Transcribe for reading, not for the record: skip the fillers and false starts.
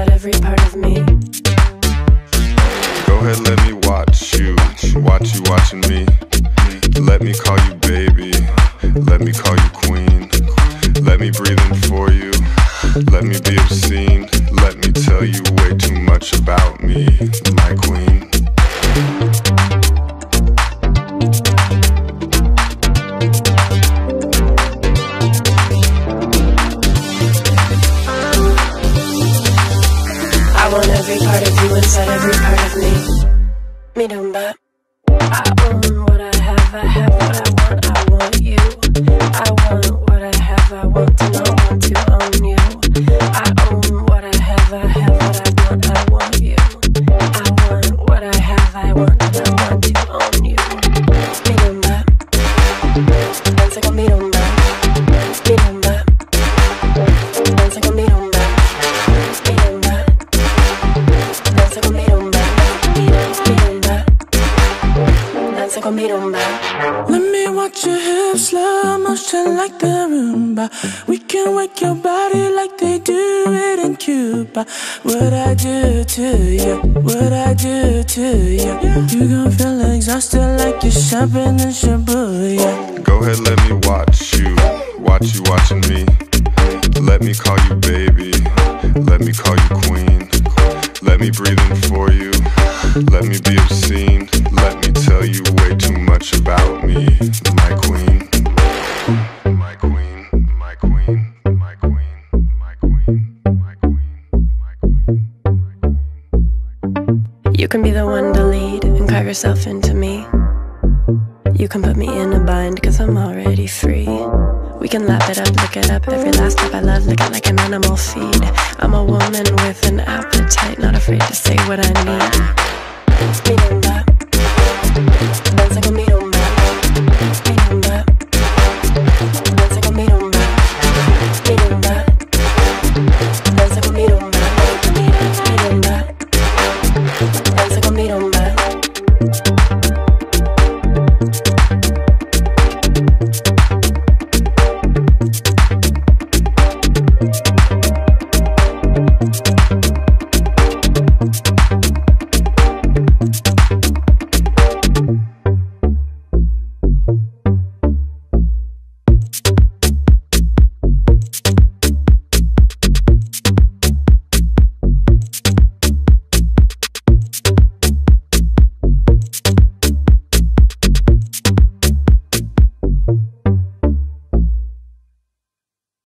inside every part of me. Go ahead, let me watch you watching me. Let me call you baby, let me call you queen. Let me breathe in for you, let me be obscene. Let me tell you way too much about me, my queen. I want every part of you inside every part of me. Me dumba. I own what I have what I want you. I want what I have, I want to know, want to own you. I own what I have what I want you. I want what I have, I want and I want to own you. Me dumba. Dance like a me dumba. Me dumba. Dance like a me dumba. Me dumba. Dance like a me dumba. Me dumba. Dance like a me dumba. Let me watch your hips, slow motion like the Roomba. We can wake your body like they do it in Cuba. What I do to you, what I do to you. You gon' feel exhausted like you're shopping in Shibuya. Go ahead, let me watch you watching me. Let me call you baby, let me call you queen. Let me breathe in for you, let me be obscene. Let me tell you way too much about me, my queen. My queen, my queen, my queen, my queen, my queen, my queen. You can be the one to lead and carve yourself into me. You can put me in a bind, cause I'm already free. We can lap it up, lick it up. Every last step I love, lick it like an animal feed. I'm a woman with an appetite, not afraid to say what I need.